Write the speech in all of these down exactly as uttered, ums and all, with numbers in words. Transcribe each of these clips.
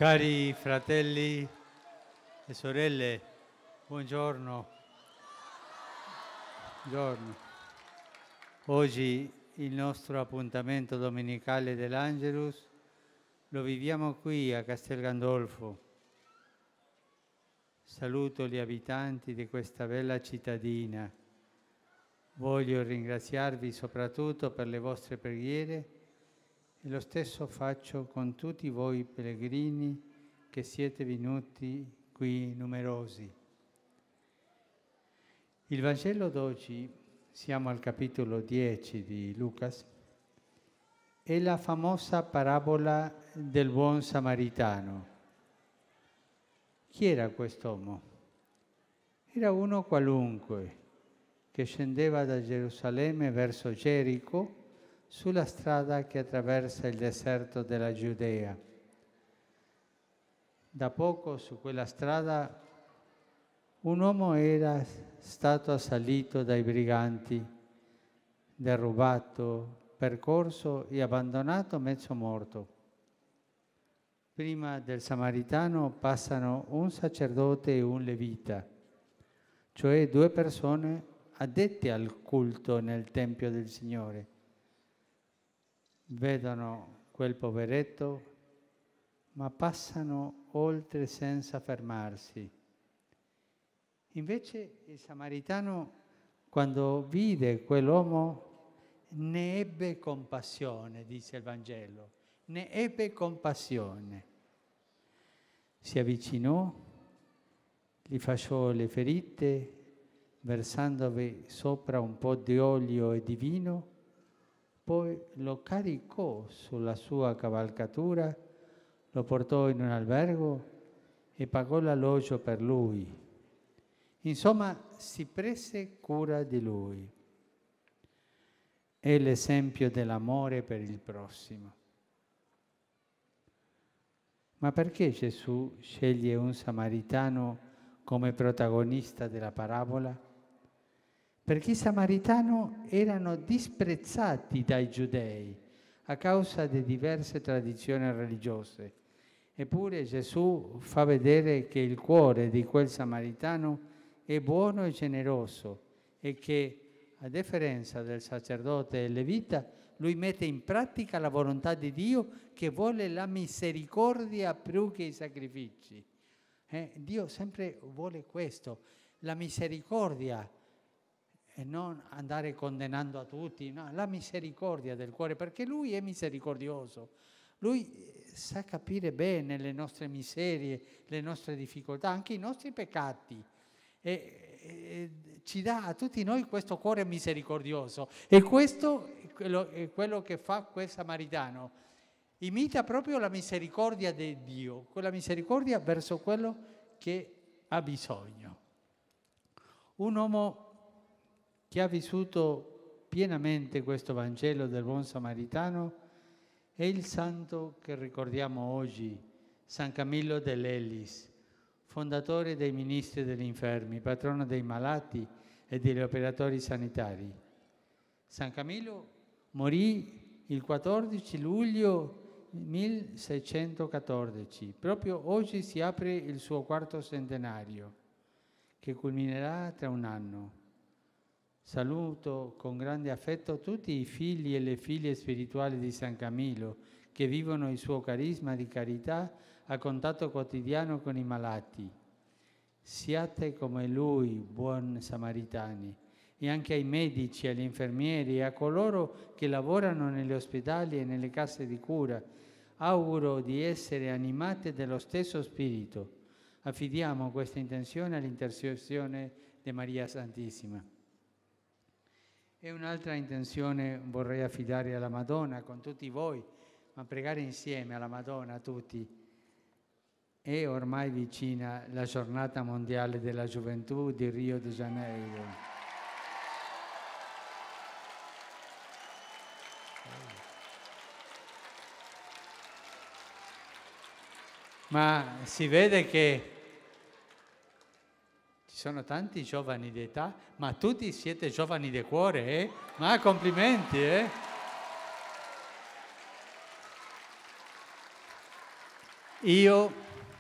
Cari fratelli e sorelle, buongiorno. Buongiorno. Oggi il nostro appuntamento domenicale dell'Angelus lo viviamo qui a Castel Gandolfo. Saluto gli abitanti di questa bella cittadina. Voglio ringraziarvi soprattutto per le vostre preghiere e lo stesso faccio con tutti voi pellegrini che siete venuti qui numerosi. Il Vangelo d'oggi, siamo al capitolo dieci di Lucas, è la famosa parabola del buon samaritano. Chi era quest'uomo? Era uno qualunque che scendeva da Gerusalemme verso Gerico sulla strada che attraversa il deserto della Giudea. Da poco su quella strada un uomo era stato assalito dai briganti, derubato, percorso e abbandonato mezzo morto. Prima del samaritano passano un sacerdote e un levita, cioè due persone addette al culto nel Tempio del Signore. Vedono quel poveretto, ma passano oltre senza fermarsi. Invece il samaritano, quando vide quell'uomo, ne ebbe compassione, dice il Vangelo, ne ebbe compassione. Si avvicinò, gli fasciò le ferite, versandovi sopra un po' di olio e di vino, poi lo caricò sulla sua cavalcatura, lo portò in un albergo e pagò l'alloggio per lui. Insomma, si prese cura di lui. È l'esempio dell'amore per il prossimo. Ma perché Gesù sceglie un samaritano come protagonista della parabola? Perché i samaritani erano disprezzati dai giudei a causa di diverse tradizioni religiose. Eppure Gesù fa vedere che il cuore di quel samaritano è buono e generoso e che, a differenza del sacerdote e levita, lui mette in pratica la volontà di Dio che vuole la misericordia più che i sacrifici. Eh? Dio sempre vuole questo, la misericordia, e non andare condannando a tutti, no, la misericordia del cuore, perché Lui è misericordioso. Lui sa capire bene le nostre miserie, le nostre difficoltà, anche i nostri peccati. E, e ci dà a tutti noi questo cuore misericordioso. E questo è quello, è quello che fa quel samaritano. Imita proprio la misericordia di Dio, quella misericordia verso quello che ha bisogno. Un uomo che ha vissuto pienamente questo Vangelo del buon samaritano è il santo che ricordiamo oggi, San Camillo dell'Ellis, fondatore dei ministri degli infermi, patrono dei malati e degli operatori sanitari. San Camillo morì il quattordici luglio milleseicentoquattordici. Proprio oggi si apre il suo quarto centenario, che culminerà tra un anno. Saluto con grande affetto tutti i figli e le figlie spirituali di San Camillo che vivono il suo carisma di carità a contatto quotidiano con i malati. Siate come lui, buoni samaritani, e anche ai medici, agli infermieri e a coloro che lavorano negli ospedali e nelle case di cura. Auguro di essere animate dello stesso spirito. Affidiamo questa intenzione all'intercessione di Maria Santissima. E un'altra intenzione vorrei affidare alla Madonna con tutti voi, ma pregare insieme alla Madonna tutti. È ormai vicina la giornata mondiale della gioventù di Rio de Janeiro. Ma si vede che ci sono tanti giovani di età, ma tutti siete giovani di cuore, eh? Ma complimenti, eh? Io,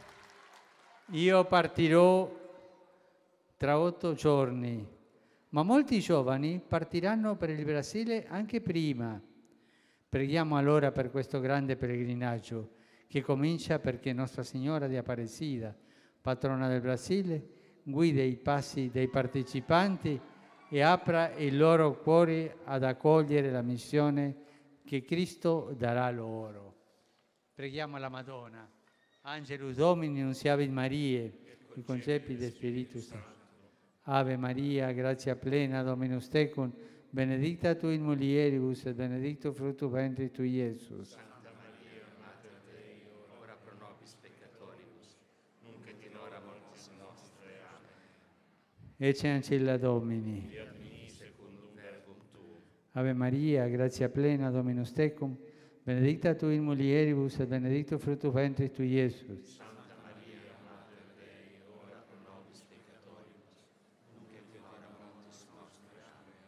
io partirò tra otto giorni, ma molti giovani partiranno per il Brasile anche prima. Preghiamo allora per questo grande pellegrinaggio che comincia perché Nostra Signora di Aparecida, patrona del Brasile, guida i passi dei partecipanti e apra i loro cuori ad accogliere la missione che Cristo darà loro. Preghiamo la Madonna. Angelus Domini, nunciavit Mariae, qui concepit Spiritus Sancti. Ave Maria, grazia plena, Dominus tecum, benedicta tu in mulieribus et benedictus fructus ventris tui, Iesus. Santa Maria, Mater Dei, ora pro nobis peccatoribus, nunc et in hora mortis nostre. Amen. Ecce ancilla Domini. Fiat mi secundum verbum tuum. Ave Maria, grazia plena, Dominus tecum, benedicta tu in mulieribus et benedictus fructus ventris tui, Iesus. Santa Maria, Mater Dei, ora pro nobis peccatoribus, nunc et in hora mortis nostre.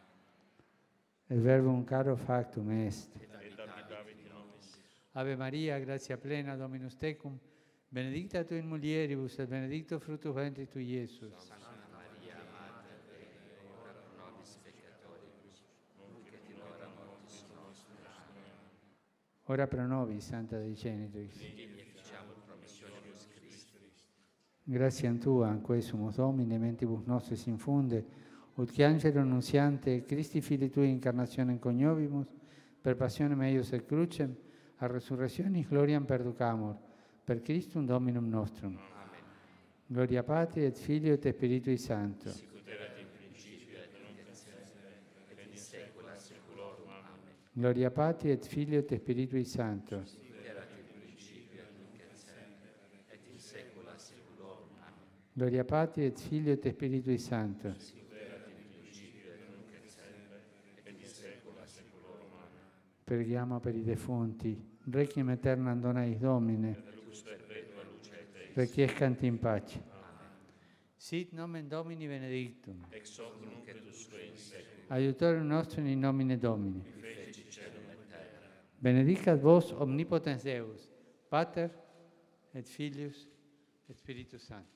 Amen. Et verbum caro factum est. Et habitavit in nobis. Ave Maria, grazia plena, Dominus tecum, benedicta tu in mulieribus et benedictus fructus ventris tui, Iesus. Santa Maria, Mater Dei, ora pro nobis peccatoribus, nunc et in hora mortis nostre. Amen. Ora pro nobis, Santa Dei Genitrix. Digni efficiamur promissionibus Christi. Gratiam Tua, quae sumus Domine, mentibus nostris infunde, ut che angelo nunziante Christi Filii Tui incarnationem coniovimus, per passionem eius et crucem, a resurrectionis gloriam perducamur, per Christum Dominum nostrum. Amen. Gloria Patri et Filio et Spiritui Sancto. Sicut erat in principio et nunc et semper, et in saecula saeculorum. Amen. Gloria Patri et Filio et Spiritui Sancto. Sicut erat in principio et nunc et semper, et in saecula saeculorum. Amen. Gloria Patri et Filio et Spiritui Sancto. Sicut erat in principio et nunc et semper, et in saecula saeculorum. Amen. Preghiamo per i defunti. Requiem aeternam dona eis Domine. Lux perpetua lucet eis. Requiescant in pace. Amen. Sit nomen Domini benedictum. Ex hoc nunc et usque in saeculum. Aiutorium nostrum in nomine Domini. Qui feci caelum et terra. Benedicat vos omnipotens Deus, Pater et Filius et Spiritus Sancti.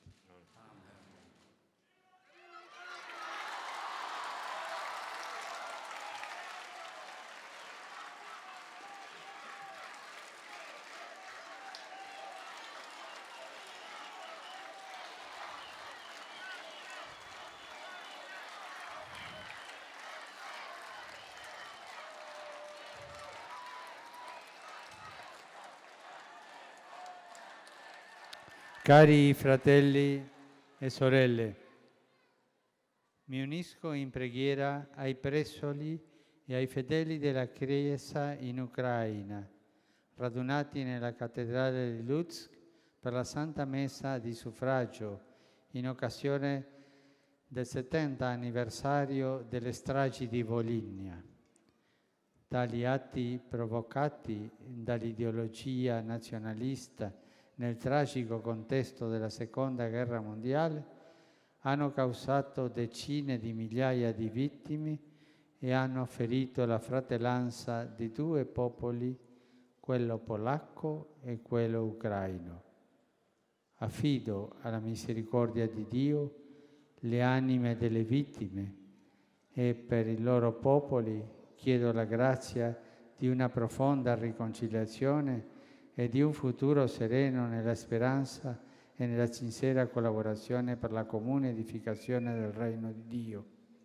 Cari fratelli e sorelle, mi unisco in preghiera ai presoli e ai fedeli della Chiesa in Ucraina, radunati nella cattedrale di Lutsk per la Santa Messa di suffragio in occasione del settanta anniversario delle stragi di Volhynia. Tali atti provocati dall'ideologia nazionalista nel tragico contesto della Seconda Guerra Mondiale hanno causato decine di migliaia di vittime e hanno ferito la fratellanza di due popoli, quello polacco e quello ucraino. Affido alla misericordia di Dio le anime delle vittime e per i loro popoli chiedo la grazia di una profonda riconciliazione e di un futuro sereno nella speranza e nella sincera collaborazione per la comune edificazione del Regno di Dio.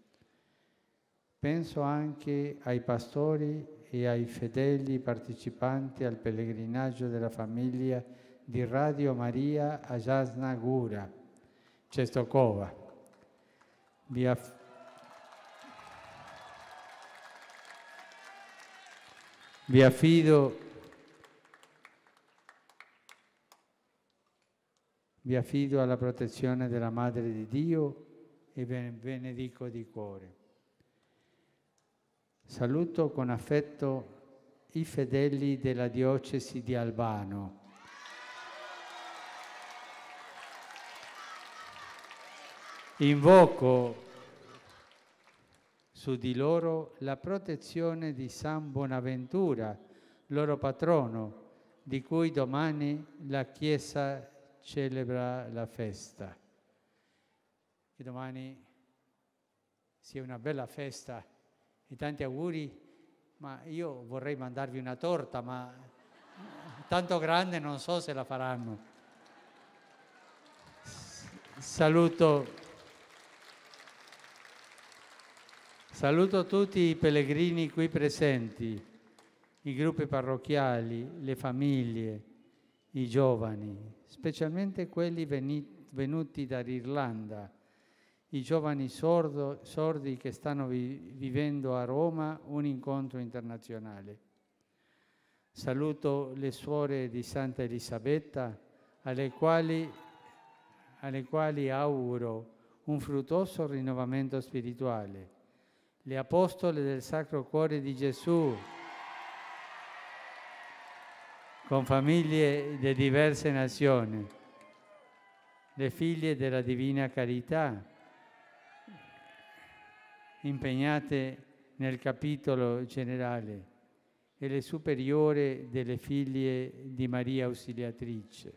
Penso anche ai pastori e ai fedeli partecipanti al pellegrinaggio della famiglia di Radio Maria a Jasna Góra, Czestochowa. Vi aff- Vi affido Vi affido alla protezione della Madre di Dio e ve ne benedico di cuore. Saluto con affetto i fedeli della diocesi di Albano. Invoco su di loro la protezione di San Bonaventura, loro patrono, di cui domani la Chiesa celebra la festa. Che domani sia una bella festa e tanti auguri, ma io vorrei mandarvi una torta, ma tanto grande non so se la faranno. Saluto, saluto tutti i pellegrini qui presenti, i gruppi parrocchiali, le famiglie, i giovani, specialmente quelli veni, venuti dall'Irlanda, i giovani sordo, sordi che stanno vi, vivendo a Roma un incontro internazionale. Saluto le suore di Santa Elisabetta, alle quali, alle quali auguro un fruttuoso rinnovamento spirituale, le apostole del Sacro Cuore di Gesù, con famiglie di diverse nazioni, le figlie della Divina Carità, impegnate nel capitolo generale, e le superiore delle figlie di Maria Ausiliatrice.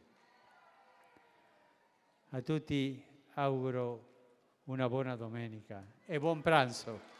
A tutti auguro una buona domenica e buon pranzo.